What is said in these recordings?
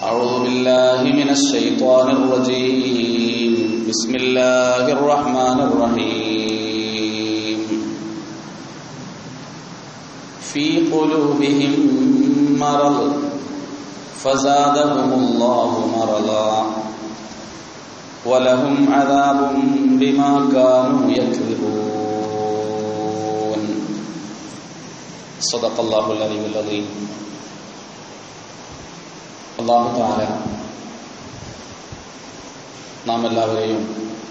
أعوذ بالله من الشيطان الرجيم بسم الله الرحمن الرحيم في قلوبهم مرض فزادهم الله مرضا ولهم عذاب بما كانوا يكذبون صدق الله العلي العظيم. അല്ലാഹു തആല നാം എല്ലാവരെയും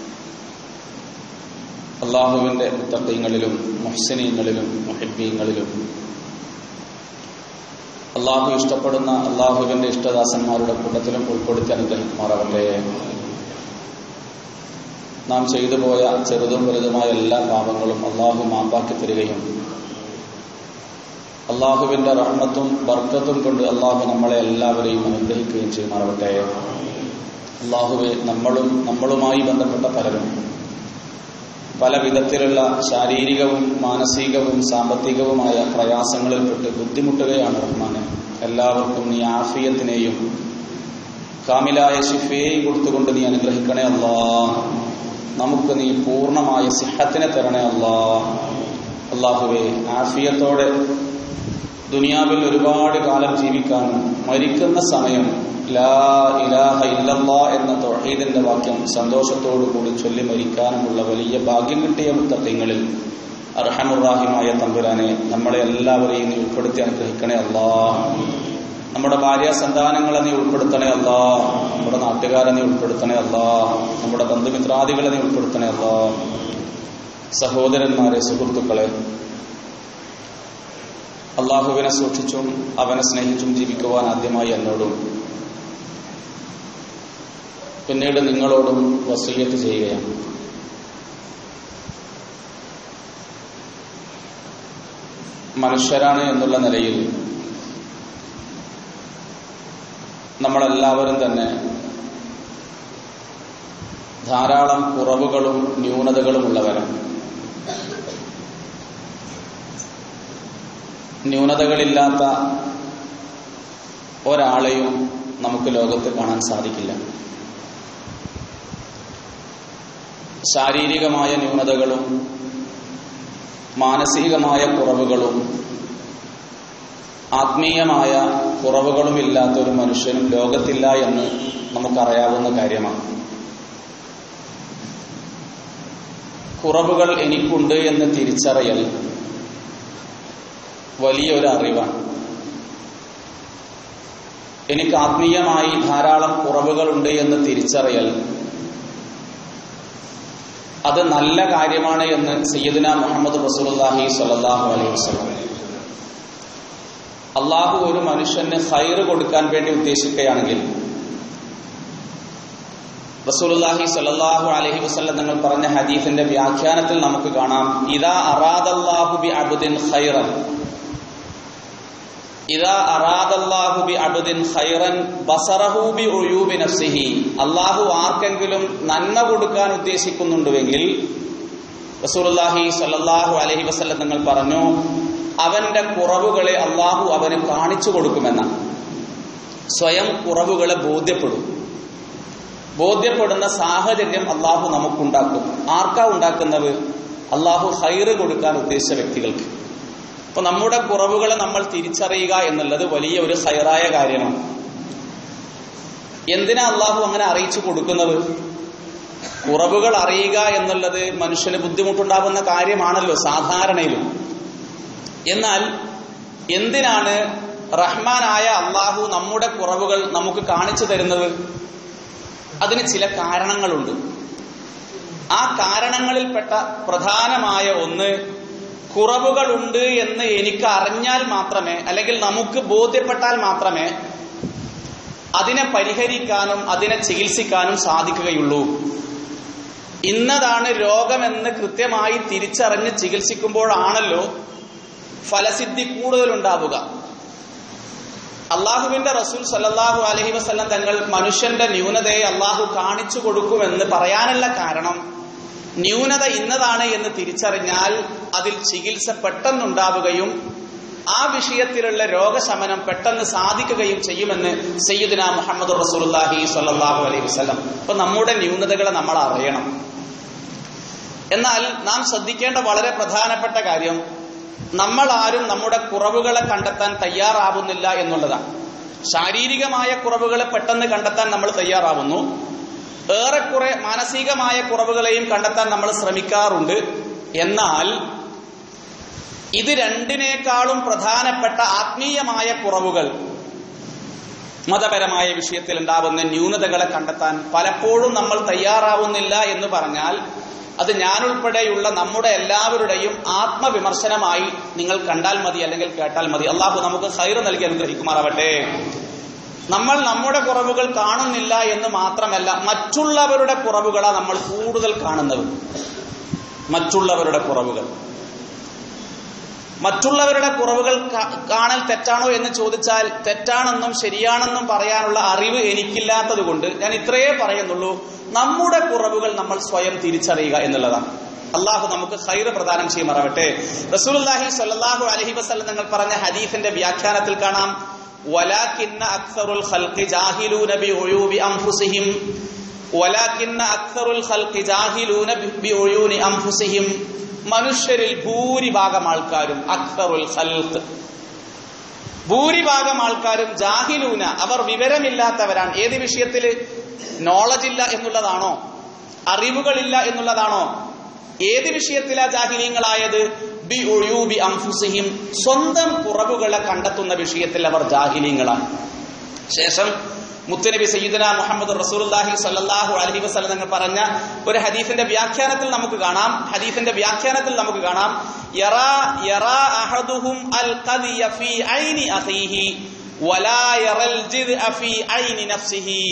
അല്ലാഹുവിൻ്റെ മുത്തഖീങ്ങളിലും മുഹ്സിനീങ്ങളിലും മുഹിബ്ബീങ്ങളിലും അല്ലാഹു ഇഷ്ടപ്പെടുന്ന അല്ലാഹുവിൻ്റെ ഇഷ്ടദാസന്മാരുടെ കൂട്ടത്തിലും ഉൾപ്പെടുത്തി അനുഗ്രഹിക്കുമാറാവട്ടെ. നാം ചെയ്തു പോയ ചെറുതും വലുതുമായ എല്ലാ പാപങ്ങളും അല്ലാഹു മാപ്പാക്കി തരികയും അള്ളാഹുവിൻ്റെ റഹ്മത്തും ബർക്കത്തും കൊണ്ട് അള്ളാഹു നമ്മളെ എല്ലാവരെയും അനുഗ്രഹിക്കുകയും ചെയ്യുമാറാവട്ടെ. അള്ളാഹുവെ, നമ്മളുമായി ബന്ധപ്പെട്ട പലരും പല വിധത്തിലുള്ള ശാരീരികവും മാനസികവും സാമ്പത്തികവുമായ പ്രയാസങ്ങളിൽപ്പെട്ട് ബുദ്ധിമുട്ടുകയാണ് റഹ്മാനെ. എല്ലാവർക്കും നീ ആഫിയത്തിനെയും കാമിലായ ശിഫയെയും കൊടുത്തുകൊണ്ട് നീ അനുഗ്രഹിക്കണേ അല്ലാഹ്. നമുക്ക് നീ പൂർണ്ണമായ സിഹത്തിനെ തരണേ അല്ലാഹ്. അള്ളാഹുവെ, ആഫിയത്തോടെ ദുനിയാവിൽ ഒരുപാട് കാലം ജീവിക്കാനും മരിക്കുന്ന സമയം ലാ ഇലാഹ ഇല്ലല്ലാഹ് എന്ന തൗഹീദിന്റെ വാക്യം സന്തോഷത്തോടു കൂടി ചൊല്ലി മരിക്കാനുമുള്ള വലിയ ഭാഗ്യം കിട്ടിയ മുത്തഖീങ്ങളിൽ അർഹമുർ-റഹീമായ തമ്പുരാനെ, നമ്മളെ എല്ലാവരെയും നീ ഉൾപ്പെടുത്തി അനുഗ്രഹിക്കണേ അല്ലാഹ്. നമ്മുടെ ഭാര്യാസന്താനങ്ങളെ നീ ഉൾപ്പെടുത്തണേ അല്ലാഹ്. നമ്മുടെ നാട്ടുകാരെ നീ ഉൾപ്പെടുത്തണേ അല്ലാഹ്. നമ്മുടെ ബന്ധുമിത്രാദികളെ നീ ഉൾപ്പെടുത്തണേ അല്ലാഹ്. സഹോദരന്മാരെ, സുഹൃത്തുക്കളെ, അള്ളാഹുവിനെ സൂക്ഷിച്ചും അവനെ സ്നേഹിച്ചും ജീവിക്കുവാൻ ആദ്യമായി എന്നോടും പിന്നീട് നിങ്ങളോടും വസിയ്യത്ത് ചെയ്യുകയാണ്. മനുഷ്യരാണ് എന്നുള്ള നിലയിൽ നമ്മളെല്ലാവരും തന്നെ ധാരാളം കുറവുകളും ന്യൂനതകളും ഉള്ളവരാണ്. ന്യൂനതകളില്ലാത്ത ഒരാളെയും നമുക്ക് ലോകത്ത് കാണാൻ സാധിക്കില്ല. ശാരീരികമായ ന്യൂനതകളും മാനസികമായ കുറവുകളും ആത്മീയമായ കുറവുകളും ഇല്ലാത്ത ഒരു മനുഷ്യനും ലോകത്തില്ല എന്ന് നമുക്കറിയാവുന്ന കാര്യമാണ്. കുറവുകൾ എനിക്കുണ്ട് എന്ന് തിരിച്ചറിയൽ വലിയൊരു അറിവാണ്. എനിക്ക് ആത്മീയമായി ധാരാളം കുറവുകളുണ്ട് എന്ന് തിരിച്ചറിയൽ അത് നല്ല കാര്യമാണ് എന്ന് സയ്യിദുനാ മുഹമ്മദ് റസൂലുള്ളാഹി സ്വല്ലല്ലാഹു അലൈഹി വസല്ലം. അള്ളാഹു ഒരു മനുഷ്യന് ഖൈറ് കൊടുക്കാൻ വേണ്ടി ഉദ്ദേശിക്കുകയാണെങ്കിൽ റസൂലുള്ളാഹി സ്വല്ലല്ലാഹു അലൈഹി വസല്ലം തങ്ങൾ പറഞ്ഞ ഹദീസിന്റെ വ്യാഖ്യാനത്തിൽ നമുക്ക് കാണാം, ഇദാ അറാദല്ലാഹു ബി അബ്ദിൻ ഖൈറൻ ഇദാ അറാദല്ലാഹു ബി അബ്ദിൻ ഖൈറൻ ബസറഹു ബി ഉയൂബി നഫ്സിഹി. അല്ലാഹു ആർക്കെങ്കിലും നന്മ കൊടുക്കാൻ ഉദ്ദേശിക്കുന്നുണ്ടെങ്കിൽ റസൂലുള്ളാഹി സ്വല്ലല്ലാഹു അലൈഹി വസല്ലം തങ്ങൾ പറഞ്ഞു, അവന്റെ കുറവുകളെ അല്ലാഹു അവന് കാണിച്ചു കൊടുക്കുമെന്നാണ്. സ്വയം കുറവുകളെ ബോധ്യപ്പെടുന്ന സാഹചര്യം അല്ലാഹു നമുക്കുണ്ടാക്കും. ആർക്കാ ഉണ്ടാക്കുന്നത്? അല്ലാഹു ഖൈറ് കൊടുക്കാൻ ഉദ്ദേശിച്ച വ്യക്തികൾക്ക്. അപ്പൊ നമ്മുടെ കുറവുകളെ നമ്മൾ തിരിച്ചറിയുക എന്നുള്ളത് വലിയ ഒരു ഖൈറായ കാര്യമാണ്. എന്തിനാ അള്ളാഹു അങ്ങനെ അറിയിച്ചു കൊടുക്കുന്നത്? കുറവുകൾ അറിയുക എന്നുള്ളത് മനുഷ്യന് ബുദ്ധിമുട്ടുണ്ടാകുന്ന കാര്യമാണല്ലോ സാധാരണയിലും. എന്നാൽ എന്തിനാണ് റഹ്മാനായ അള്ളാഹു നമ്മുടെ കുറവുകൾ നമുക്ക് കാണിച്ചു തരുന്നത്? അതിന് ചില കാരണങ്ങളുണ്ട്. ആ കാരണങ്ങളിൽപ്പെട്ട പ്രധാനമായ ഒന്ന്, കുറവുകളുണ്ട് എന്ന് എനിക്ക് അറിഞ്ഞാൽ മാത്രമേ, അല്ലെങ്കിൽ നമുക്ക് ബോധ്യപ്പെട്ടാൽ മാത്രമേ അതിനെ പരിഹരിക്കാനും അതിനെ ചികിത്സിക്കാനും സാധിക്കുകയുള്ളൂ. ഇന്നതാണ് രോഗമെന്ന് കൃത്യമായി തിരിച്ചറിഞ്ഞ് ചികിത്സിക്കുമ്പോഴാണല്ലോ ഫലസിദ്ധി കൂടുതലുണ്ടാവുക. അള്ളാഹുവിന്റെ റസൂൽ സല്ലല്ലാഹു അലൈഹി വസല്ലം തങ്ങൾ മനുഷ്യന്റെ ന്യൂനതയെ അള്ളാഹു കാണിച്ചു കൊടുക്കുമെന്ന് പറയാനുള്ള കാരണം, ന്യൂനത ഇന്നതാണ് എന്ന് തിരിച്ചറിഞ്ഞാൽ അതിൽ ചികിത്സ പെട്ടെന്നുണ്ടാവുകയും ആ വിഷയത്തിലുള്ള രോഗശമനം പെട്ടെന്ന് സാധിക്കുകയും ചെയ്യുമെന്ന് സയ്യിദുനാ മുഹമ്മദ് റസൂലുള്ളാഹി സ്വല്ലല്ലാഹു അലൈഹി വസല്ലം. അപ്പൊ നമ്മുടെ ന്യൂനതകളെ നമ്മൾ അറിയണം. എന്നാൽ നാം ശ്രദ്ധിക്കേണ്ട വളരെ പ്രധാനപ്പെട്ട കാര്യം, നമ്മൾ ആരും നമ്മുടെ കുറവുകളെ കണ്ടെത്താൻ തയ്യാറാവുന്നില്ല എന്നുള്ളതാണ്. ശാരീരികമായ കുറവുകളെ പെട്ടെന്ന് കണ്ടെത്താൻ നമ്മൾ തയ്യാറാവുന്നു, ഏറെക്കുറെ മാനസികമായ കുറവുകളെയും കണ്ടെത്താൻ നമ്മൾ ശ്രമിക്കാറുണ്ട്. എന്നാൽ ഇത് രണ്ടിനേക്കാളും പ്രധാനപ്പെട്ട ആത്മീയമായ കുറവുകൾ, മതപരമായ വിഷയത്തിൽ ഉണ്ടാവുന്ന ന്യൂനതകളെ കണ്ടെത്താൻ പലപ്പോഴും നമ്മൾ തയ്യാറാവുന്നില്ല എന്ന് പറഞ്ഞാൽ അത് ഞാനുൾപ്പെടെയുള്ള നമ്മുടെ എല്ലാവരുടെയും ആത്മവിമർശനമായി നിങ്ങൾ കണ്ടാൽ മതി, അല്ലെങ്കിൽ കേട്ടാൽ മതി. അള്ളാഹു നമുക്ക് ഖൈർ നൽകി അനുഗ്രഹിക്കുമാറാവട്ടെ. നമ്മൾ നമ്മുടെ കുറവുകൾ കാണുന്നില്ല എന്ന് മാത്രമല്ല, മറ്റുള്ളവരുടെ കുറവുകളാണ് നമ്മൾ കൂടുതൽ കാണുന്നത്. മറ്റുള്ളവരുടെ കുറവുകൾ കാണൽ തെറ്റാണോ എന്ന് ചോദിച്ചാൽ തെറ്റാണെന്നും ശരിയാണെന്നും പറയാനുള്ള അറിവ് എനിക്കില്ലാത്തത് കൊണ്ട് ഞാൻ ഇത്രയേ പറയുന്നുള്ളൂ, നമ്മുടെ കുറവുകൾ നമ്മൾ സ്വയം തിരിച്ചറിയുക എന്നുള്ളതാണ്. അള്ളാഹു നമുക്ക് ഖൈർ പ്രദാനം ചെയ്യുമാറാവട്ടെ. റസൂലുള്ളാഹി സ്വല്ലല്ലാഹു അലൈഹി വസല്ലം നിങ്ങൾ പറഞ്ഞ ഹദീസിന്റെ വ്യാഖ്യാനത്തിൽ കാണാം, വലാകിന്ന അക്സറുൽ ഖൽഖി ജാഹിലൂന ബിഉയൂബി അൻഫുസിഹിം, വലാകിന്ന അക്സറുൽ ഖൽഖി ജാഹിലൂന ബിഉയൂനി അൻഫുസിഹിം. മനുഷ്യരിൽ ഭൂരിഭാഗം ആൾക്കാരും, അക്സറുൽ ഖൽഖ്, ഭൂരിഭാഗം ആൾക്കാരും ജാഹിലൂന, അവർ വിവരമില്ലാത്തവരാണ്. ഏത് വിഷയത്തിൽ? നോളജ് ഇല്ല എന്നുള്ളതാണോ? അറിവുകളില്ല എന്നുള്ളതാണോ? ഏത് വിഷയത്തിലാ ജാഹിലീങ്ങളായത്? ബി ഉയൂബി അൻഫുസിഹിം, സ്വന്തം കുറവുകളെ കണ്ടെത്തുന്ന വിഷയത്തിൽ അവർ ജാഹിലീങ്ങളാണ്. ശേഷം മുത്തുനബി സയ്യിദുനാ മുഹമ്മദ് റസൂലുള്ളാഹി സ്വല്ലല്ലാഹു അലൈഹി വസല്ലം തങ്ങൾ പറഞ്ഞ ഒരു ഹദീസിന്റെ വ്യാഖ്യാനത്തിൽ നമുക്ക് കാണാം, യറാ അഹദുഹും അൽ ഖദിയ ഫീ ഐനി അഖീഹി വലാ യറൽ ജിദ്അ ഫീ ഐനി നഫ്സിഹി.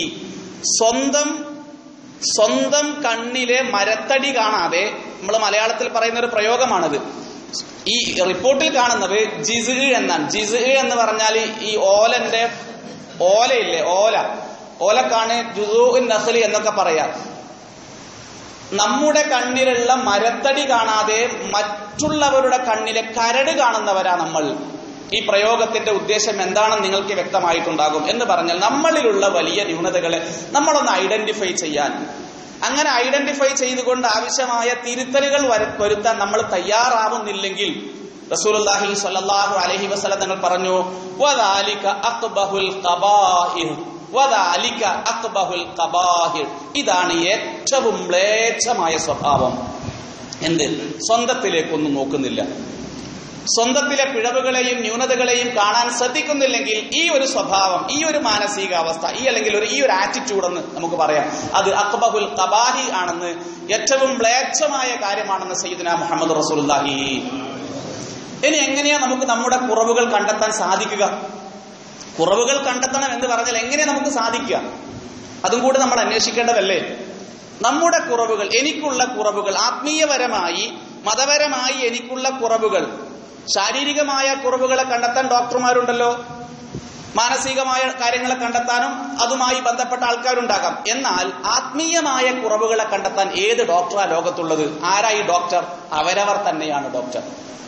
സ്വന്തം കണ്ണിലെ മരത്തടി കാണാതെ, നമ്മൾ മലയാളത്തിൽ പറയുന്ന ഒരു പ്രയോഗമാണത്. ഈ റിപ്പോർട്ടിൽ കാണുന്നത് ജിസ് എന്നാണ്. ജിസ് എന്ന് പറഞ്ഞാൽ ഈ ഓലയില്ലേ, ഓലക്കാണ് ജുസൂഉൻ നഖ്ലി എന്നൊക്കെ പറയാം. നമ്മുടെ കണ്ണിലുള്ള മരത്തടി കാണാതെ മറ്റുള്ളവരുടെ കണ്ണിലെ കരട് കാണുന്നവരാ നമ്മൾ. ഈ പ്രയോഗത്തിന്റെ ഉദ്ദേശം എന്താണെന്ന് നിങ്ങൾക്ക് വ്യക്തമായിട്ടുണ്ടാകും. എന്ന് പറഞ്ഞാൽ നമ്മളിലുള്ള വലിയ ന്യൂനതകളെ നമ്മളൊന്ന് ഐഡന്റിഫൈ ചെയ്യാൻ, അങ്ങനെ ഐഡന്റിഫൈ ചെയ്തുകൊണ്ട് ആവശ്യമായ തിരുത്തലുകൾ വരുത്താൻ നമ്മൾ തയ്യാറാവുന്നില്ലെങ്കിൽ റസൂലുള്ളാഹി സ്വല്ലല്ലാഹു അലൈഹി വസല്ലം തങ്ങൾ പറഞ്ഞു, വദാലിക അഖ്ബഹുൽ ഖബാഹിർ, വദാലിക അഖ്ബഹുൽ ഖബാഹിർ. ഇതാണ് ഏറ്റവും മ്ലേച്ഛമായ സ്വഭാവം. എന്ത്? സ്വന്തത്തിലേക്കൊന്നും നോക്കുന്നില്ല, സ്വന്തത്തിലെ പിഴവുകളെയും ന്യൂനതകളെയും കാണാൻ ശ്രദ്ധിക്കുന്നില്ലെങ്കിൽ ഈ ഒരു സ്വഭാവം, ഈ ഒരു മാനസികാവസ്ഥ, അല്ലെങ്കിൽ ഈ ഒരു ആറ്റിറ്റ്യൂഡ് എന്ന് നമുക്ക് പറയാം, അത് അഖ്ബഹുൽ ഖബാഹി ആണെന്ന്, ഏറ്റവും മ്ലേച്ഛമായ കാര്യമാണെന്ന് സയ്യിദുനാ മുഹമ്മദ് റസൂലുള്ളാഹി. ഇനി എങ്ങനെയാ നമുക്ക് നമ്മുടെ കുറവുകൾ കണ്ടെത്താൻ സാധിക്കുക? കുറവുകൾ കണ്ടെത്തണം എന്ന് പറഞ്ഞാൽ എങ്ങനെയാ നമുക്ക് സാധിക്കുക? അതും കൂടി നമ്മൾ അന്വേഷിക്കേണ്ടതല്ലേ? നമ്മുടെ കുറവുകൾ, എനിക്കുള്ള കുറവുകൾ, ആത്മീയപരമായി മതപരമായി എനിക്കുള്ള കുറവുകൾ, ശാരീരികമായ കുറവുകളെ കണ്ടെത്താൻ ഡോക്ടർമാരുണ്ടല്ലോ, മാനസികമായ കാര്യങ്ങളെ കണ്ടെത്താനും അതുമായി ബന്ധപ്പെട്ട ആൾക്കാരുണ്ടാകാം. എന്നാൽ ആത്മീയമായ കുറവുകളെ കണ്ടെത്താൻ ഏത് ഡോക്ടറാ ലോകത്തുള്ളത്? ആരായി ഡോക്ടർ? അവരവർ തന്നെയാണ് ഡോക്ടർ.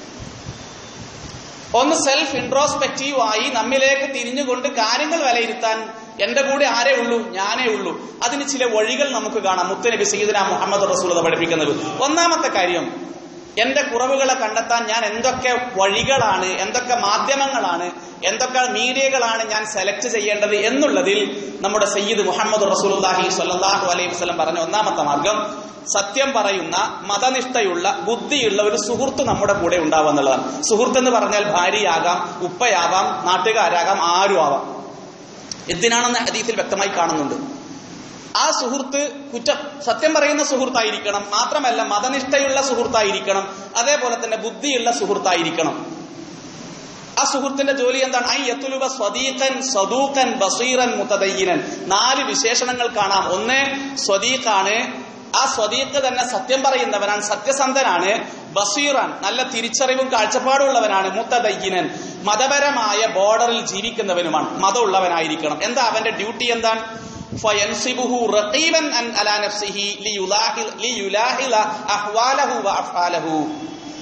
ഒന്ന് സെൽഫ് ഇൻട്രോസ്പെക്റ്റീവായി നമ്മിലേക്ക് തിരിഞ്ഞുകൊണ്ട് കാര്യങ്ങൾ വിലയിരുത്താൻ എന്റെ കൂടെ ആരേ ഉള്ളൂ? ഞാനേ ഉള്ളൂ. അതിന് ചില വഴികൾ നമുക്ക് കാണാം. മുത്തുനബി സയ്യിദുനാ മുഹമ്മദ് റസൂലുള്ളാഹി പഠിപ്പിക്കുന്നത്. ഒന്നാമത്തെ കാര്യം, എന്റെ കുറവുകളെ കണ്ടെത്താൻ ഞാൻ എന്തൊക്കെ വഴികളാണ്, എന്തൊക്കെ മാധ്യമങ്ങളാണ്, എന്തൊക്കെ മീഡിയകളാണ് ഞാൻ സെലക്ട് ചെയ്യേണ്ടത് എന്നുള്ളതിൽ നമ്മുടെ സയ്യിദ് മുഹമ്മദ് റസൂലുള്ളാഹി സ്വല്ലല്ലാഹു അലൈഹി വസല്ലം പറഞ്ഞ ഒന്നാമത്തെ മാർഗം, സത്യം പറയുന്ന, മതനിഷ്ഠയുള്ള, ബുദ്ധിയുള്ള ഒരു സുഹൃത്ത് നമ്മുടെ കൂടെ ഉണ്ടാവുക എന്നുള്ളതാണ്. സുഹൃത്ത് എന്ന് പറഞ്ഞാൽ ഭാര്യയാകാം, ഉപ്പയാവാം, നാട്ടുകാരാകാം, ആരും ആവാം. എന്തിനാണെന്ന് ഹദീസിൽ വ്യക്തമായി കാണുന്നുണ്ട്. ആ സുഹൃത്ത് സത്യം പറയുന്ന സുഹൃത്തായിരിക്കണം, മാത്രമല്ല മതനിഷ്ഠയുള്ള സുഹൃത്തായിരിക്കണം, അതേപോലെ തന്നെ ബുദ്ധിയുള്ള സുഹൃത്തായിരിക്കണം. ആ സുഹൃത്തിന്റെ ജോലി എന്താണ്? ഐ യത്ലുബ സ്വദീഖൻ സദൂഖൻ ബസീറൻ മുതദയ്യിനൻ. 4 വിശേഷണങ്ങൾ കാണാം. ഒന്ന്, സ്വദീഖാണ്. ആ സ്വദീഖ് തന്നെ സത്യം പറയുന്നവനാണ്, സത്യസന്ധനാണ്. ബസീറാൻ, നല്ല തിരിച്ചറിവും കാഴ്ചപ്പാടുള്ളവനാണ്. മുതദയ്യിനൻ, മതപരമായ ബോർഡറിൽ ജീവിക്കുന്നവനുമാണ്, മതമുള്ളവനായിരിക്കണം. എന്താ അവന്റെ ഡ്യൂട്ടി? എന്താണ്? ഫയൻസിബുഹു റഖീബൻ അലാ നഫ്സിഹി ലിയുലാഹില അഹ്വാലഹു വഅഫ്ആലഹു.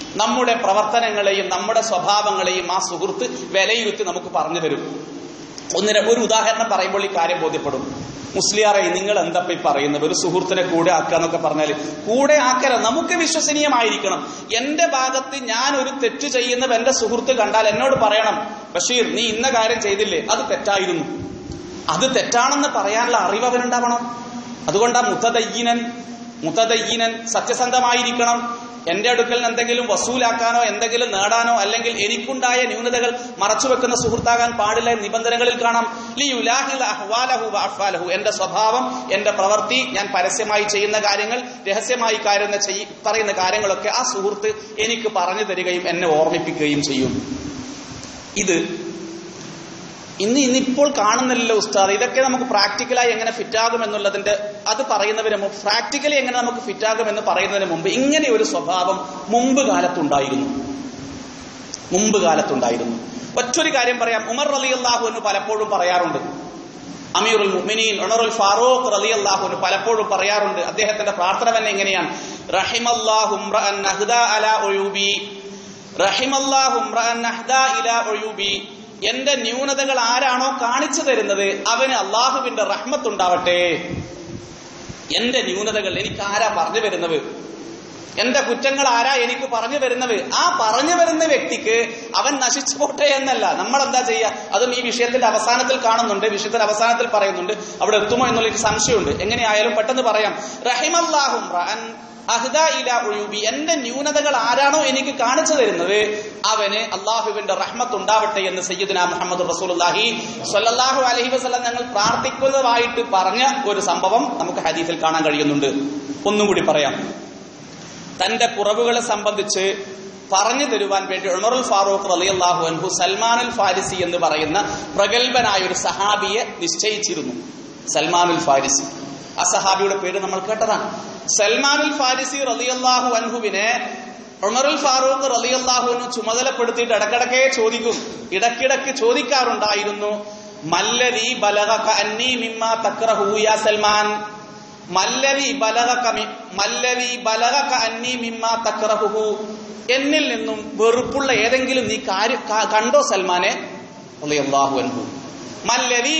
നമ്മുടെ പ്രവർത്തനങ്ങളെയും നമ്മുടെ സ്വഭാവങ്ങളെയും ആ സുഹൃത്ത് വിലയിരുത്തി നമുക്ക് പറഞ്ഞു തരും. ഒരു ഉദാഹരണം പറയുമ്പോൾ ഈ കാര്യം ബോധ്യപ്പെടും. മുസ്ലിയാറെ, നിങ്ങൾ എന്താ ഈ പറയുന്നത്? ഒരു സുഹൃത്തിനെ കൂടെ ആക്കുക എന്നൊക്കെ പറഞ്ഞാൽ കൂടെ ആക്കല, നമുക്ക് വിശ്വസനീയമായിരിക്കണം. എന്റെ ഭാഗത്ത് ഞാൻ ഒരു തെറ്റ് ചെയ്യുന്നത് എന്റെ സുഹൃത്ത് കണ്ടാൽ എന്നോട് പറയണം, ബഷീർ നീ ഇന്ന കാര്യം ചെയ്തില്ലേ, അത് തെറ്റായിരുന്നു. അത് തെറ്റാണെന്ന് പറയാനുള്ള അറിവ് അവനുണ്ടാവണം. അതുകൊണ്ടാ മുതദയ്യിനൻ സത്യസന്ധമായിരിക്കണം. എന്റെ അടുക്കൽ എന്തെങ്കിലും വസൂലാക്കാനോ എന്തെങ്കിലും നേടാനോ അല്ലെങ്കിൽ എനിക്കുണ്ടായ ന്യൂനതകൾ മറച്ചുവെക്കുന്ന സുഹൃത്താകാൻ പാടില്ല നിബന്ധനകളിൽ കാണാം. ലിയുലാഹിൽ അഹ്വാലഹു വഅഫ്ആലഹു, എന്റെ സ്വഭാവം, എന്റെ പ്രവൃത്തി, ഞാൻ പരസ്യമായി ചെയ്യുന്ന കാര്യങ്ങൾ, രഹസ്യമായി പറയുന്ന കാര്യങ്ങളൊക്കെ ആ സുഹൃത്ത് എനിക്ക് പറഞ്ഞു തരികയും എന്നെ ഓർമ്മിപ്പിക്കുകയും ചെയ്യും. ഇത് ഇന്നിപ്പോൾ കാണുന്നില്ലല്ലോ ഉസ്താദ്. ഇതൊക്കെ നമുക്ക് പ്രാക്ടിക്കലായി എങ്ങനെ ഫിറ്റാകും എന്നുള്ളതിന്റെ അത് പറയുന്നതിന് മുമ്പ്, പ്രാക്ടിക്കലി എങ്ങനെ നമുക്ക് ഫിറ്റാകും എന്ന് പറയുന്നതിന് മുമ്പ് ഇങ്ങനെ ഒരു സ്വഭാവം മുമ്പ് കാലത്തുണ്ടായിരുന്നു. ഒറ്റൊരു കാര്യം പറയാം. ഉമർ റളിയല്ലാഹു അൻഹു പലപ്പോഴും പറയാറുണ്ട്, അമീറുൽ മുഅ്മിനീൻ ഉമറുൽ ഫാറൂഖ് റളിയല്ലാഹു അൻഹു പലപ്പോഴും പറയാറുണ്ട്, അദ്ദേഹത്തിന്റെ പ്രാർത്ഥന തന്നെ ഇങ്ങനെയാണ്, റഹിമല്ലാഹു ഇംറഅൻ നഹ്ദാ അലാ ഉയൂബി, റഹിമല്ലാഹു ഇംറഅൻ നഹ്ദാ ഇലാ ഉയൂബി. എന്റെ ന്യൂനതകൾ ആരാണോ കാണിച്ചു തരുന്നത് അവന് അള്ളാഹുവിന്റെ റഹ്മത്തുണ്ടാവട്ടെ. എന്റെ ന്യൂനതകൾ എനിക്ക് ആരാ പറഞ്ഞു വരുന്നത്, എന്റെ കുറ്റങ്ങൾ ആരാ എനിക്ക് പറഞ്ഞു വരുന്നത്, ആ പറഞ്ഞു വരുന്ന വ്യക്തിക്ക് അവൻ നശിച്ചു പോട്ടെ എന്നല്ല. നമ്മൾ എന്താ ചെയ്യുക? അതും ഈ വിഷയത്തിന്റെ അവസാനത്തിൽ കാണുന്നുണ്ട്, വിഷയത്തിന്റെ അവസാനത്തിൽ പറയുന്നുണ്ട്. അവിടെ എത്തുമോ എന്നുള്ള എനിക്ക് സംശയമുണ്ട്. എങ്ങനെയായാലും പെട്ടെന്ന് പറയാം. റഹിമല്ലാഹു ഇംറഅൻ അഹ്ദാ ഇലാ ഉയൂബി, എന്റെ ന്യൂനതകൾ ആരാണോ എനിക്ക് കാണിച്ചു തരുന്നത് അവന് അള്ളാഹുവിന്റെ റഹ്മത്ത് ഉണ്ടാവട്ടെ എന്ന് സയ്യിദുനാ മുഹമ്മദ് റസൂലുള്ളാഹി സ്വല്ലല്ലാഹു അലൈഹി വസല്ലം ഞങ്ങൾ പ്രാർത്ഥിക്കുന്നതായിട്ട് പറഞ്ഞ ഒരു സംഭവം നമുക്ക് ഹദീസിൽ കാണാൻ കഴിയുന്നുണ്ട്. ഒന്നും കൂടി പറയാം. തന്റെ കുറവുകളെ സംബന്ധിച്ച് പറഞ്ഞു തരുവാൻ വേണ്ടി ഉമറുൽ ഫാറൂഖ് റളിയല്ലാഹു അൻഹു സൽമാനുൽ ഫാരിസി എന്ന് പറയുന്ന പ്രഗൽഭനായ ഒരു സഹാബിയെ നിശ്ചയിച്ചിരുന്നു. സൽമാനുൽ ഫാരിസി, ആ സഹാബിയുടെ പേര് നമ്മൾ കേട്ടതാണ്. സൽമാനുൽ ഫാരിസി റളിയല്ലാഹു അൻഹുവിനെ ഉമറുൽ ഫാറൂഖ് റളിയല്ലാഹു അൻഹു ചുമതലപ്പെടുത്തിയിട്ട് ഇടക്കിടക്ക് ചോദിക്കാറുണ്ടായിരുന്നു, മല്ലദീ ബലഗക അന്നീ മിമ്മാ തക്റഹു യാ സൽമാൻ, മല്ലദീ ബലഗക അന്നീ മിമ്മാ തക്റഹു, എന്നിൽ നിന്നും വെറുപ്പുള്ള ഏതെങ്കിലും നീ കണ്ടോ സൽമാനെ റളിയല്ലാഹു അൻഹു. മല്ലദീ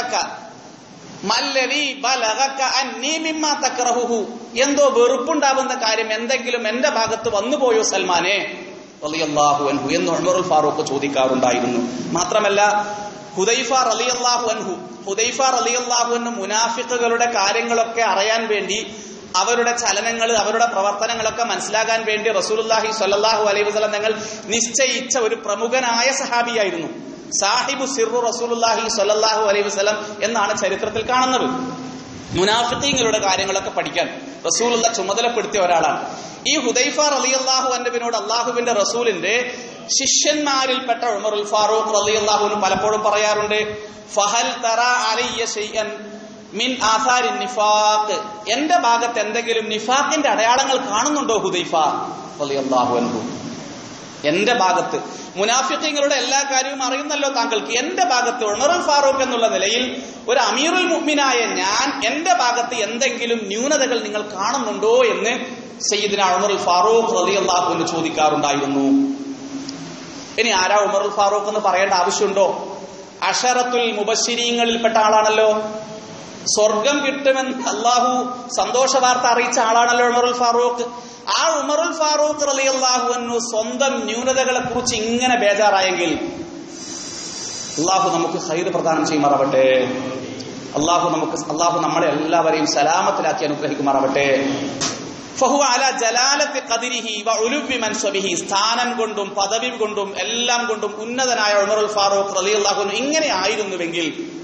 ബലഗക അന്നീ മിമ്മാ തക്റഹു, എന്തോ വെറുപ്പുണ്ടാവുന്ന കാര്യം എന്തെങ്കിലും എന്റെ ഭാഗത്ത് വന്നുപോയോ സൽമാനെ റളിയല്ലാഹു അൻഹു എന്ന് ഉമറുൽ ഫാറൂഖ് ചോദിക്കാറുണ്ടായിരുന്നു. മാത്രമല്ല ഹുദൈഫ റളിയല്ലാഹു അൻഹു മുനാഫിഖുകളുടെ കാര്യങ്ങളൊക്കെ അറിയാൻ വേണ്ടി, അവരുടെ ചലനങ്ങൾ, അവരുടെ പ്രവർത്തനങ്ങളൊക്കെ മനസ്സിലാക്കാൻ വേണ്ടി റസൂലുള്ളാഹി സ്വല്ലല്ലാഹു അലൈഹി വസല്ലം തങ്ങൾ നിശ്ചയിച്ച ഒരു പ്രമുഖനായ സഹാബിയായിരുന്നു. സാഹിബു സിർറു റസൂലുള്ളാഹി സ്വല്ലല്ലാഹു അലൈഹി വസല്ലം എന്നാണ് ചരിത്രത്തിൽ കാണുന്നത്. മുനാഫിഖീങ്ങളുടെ കാര്യങ്ങളൊക്കെ പഠിക്കാൻ റസൂലുള്ള ചുമതലപ്പെടുത്തിയ ഒരാളാണ്. ഈ ഹുദൈഫ റളിയല്ലാഹു അൻഹുവിനോട് അള്ളാഹുവിന്റെ റസൂലിന്റെ ശിഷ്യന്മാരിൽപ്പെട്ട ഉമറുൽ ഫാറൂഖ് റളിയല്ലാഹു അൻഹു പലപ്പോഴും പറയാറുണ്ട്, ഫഹൽ തറാ അലയ്യ ശൈഅൻ മിൻ ആസാരിൻ നിഫാഖ്, എന്റെ ഭാഗത്ത് എന്തെങ്കിലും നിഫാഖിന്റെ അടയാളങ്ങൾ കാണുന്നുണ്ടോ ഹുദൈഫ റളിയല്ലാഹു അൻഹു? എന്റെ ഭാഗത്ത് മുനാഫിഖീങ്ങളുടെ എല്ലാ കാര്യവും അറിയുന്നല്ലോ താങ്കൾക്ക്. എന്റെ ഭാഗത്ത് ഉമറുൽ ഫാറൂഖ് എന്നുള്ള നിലയിൽ ഒരു അമീറുൽ മുഅ്മിനായ ഞാൻ എന്റെ ഭാഗത്ത് എന്തെങ്കിലും ന്യൂനതകൾ നിങ്ങൾ കാണുന്നുണ്ടോ എന്ന് സയ്യിദുനാ ഉമറുൽ ഫാറൂഖ് റളിയല്ലാഹു അൻഹു ചോദിക്കാറുണ്ടായിരുന്നു. ഇനി ആരാ ഉമറുൽ ഫാറൂഖ് എന്ന് പറയേണ്ട ആവശ്യമുണ്ടോ? അശറത്തുൽ മുബശ്ശിരീങ്ങളിൽപ്പെട്ട ആളാണല്ലോ. സ്വർഗം കിട്ടുമെന്ന് അള്ളാഹു സന്തോഷ വാർത്ത അറിയിച്ച ആളാണല്ലോ ഉമറുൽ ഫാറൂഖ്. ആ ഉമറുൽ ഫാറൂഖ് റളിയല്ലാഹു അൻഹു സ്വന്തം ന്യൂനതകളെ കുറിച്ച് ഇങ്ങനെ ബേജാറായെങ്കിൽ അള്ളാഹു നമുക്ക് ഖൈർ പ്രദാനം ചെയ്യുമാറാവട്ടെ. അള്ളാഹു നമ്മളെ എല്ലാവരെയും സലാമത്തിലാക്കി അനുഗ്രഹിക്കുമാറാവട്ടെ. ഫഹുവ അലാ ജലാലത്തി ഖദ്രിഹി വ ഉലുവി മൻസബിഹി, സ്ഥാനം കൊണ്ടും പദവി കൊണ്ടും എല്ലാം കൊണ്ടും ഉന്നതനായ ഉമറുൽ ഫാറൂഖ് റളിയല്ലാഹു അൻഹു ഇങ്ങനെ ആയിരുന്നുവെങ്കിൽ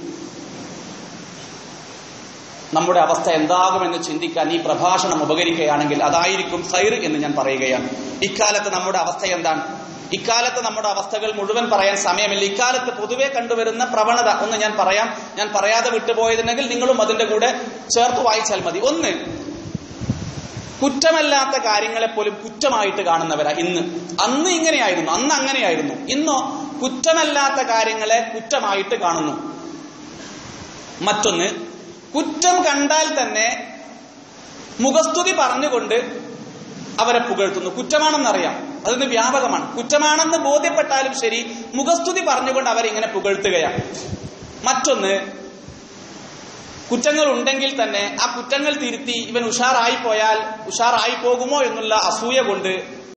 നമ്മുടെ അവസ്ഥ എന്താകുമെന്ന് ചിന്തിക്കാൻ ഈ പ്രഭാഷണം ഉപകരിക്കുകയാണെങ്കിൽ അതായിരിക്കും ഖൈർ എന്ന് ഞാൻ പറയുകയാണ്. ഇക്കാലത്ത് നമ്മുടെ അവസ്ഥ എന്താണ്? ഇക്കാലത്ത് നമ്മുടെ അവസ്ഥകൾ മുഴുവൻ പറയാൻ സമയമില്ല. ഇക്കാലത്ത് പൊതുവെ കണ്ടുവരുന്ന പ്രവണത ഒന്ന് ഞാൻ പറയാം. ഞാൻ പറയാതെ വിട്ടുപോയതുണ്ടെങ്കിൽ നിങ്ങളും അതിന്റെ കൂടെ ചേർത്ത് വായിച്ചാൽ മതി. ഒന്ന്, കുറ്റമല്ലാത്ത കാര്യങ്ങളെ പോലും കുറ്റമായിട്ട് കാണുന്നവരാ ഇന്ന്. അന്ന് ഇങ്ങനെയായിരുന്നു, അന്ന് അങ്ങനെയായിരുന്നു. ഇന്നോ കുറ്റമല്ലാത്ത കാര്യങ്ങളെ കുറ്റമായിട്ട് കാണുന്നു. മറ്റൊന്ന്, കുറ്റം കണ്ടാൽ തന്നെ മുഖസ്തുതി പറഞ്ഞുകൊണ്ട് അവരെ പുകഴ്ത്തുന്നു. കുറ്റമാണെന്നറിയാം, അതിന് വ്യാപകമാണ്. കുറ്റമാണെന്ന് ബോധ്യപ്പെട്ടാലും ശരി മുഖസ്തുതി പറഞ്ഞുകൊണ്ട് അവരിങ്ങനെ പുകഴ്ത്തുകയാണ്. മറ്റൊന്ന്, കുറ്റങ്ങൾ ഉണ്ടെങ്കിൽ തന്നെ ആ കുറ്റങ്ങൾ തിരുത്തി ഇവൻ ഉഷാറായി പോകുമോ എന്നുള്ള അസൂയ കൊണ്ട്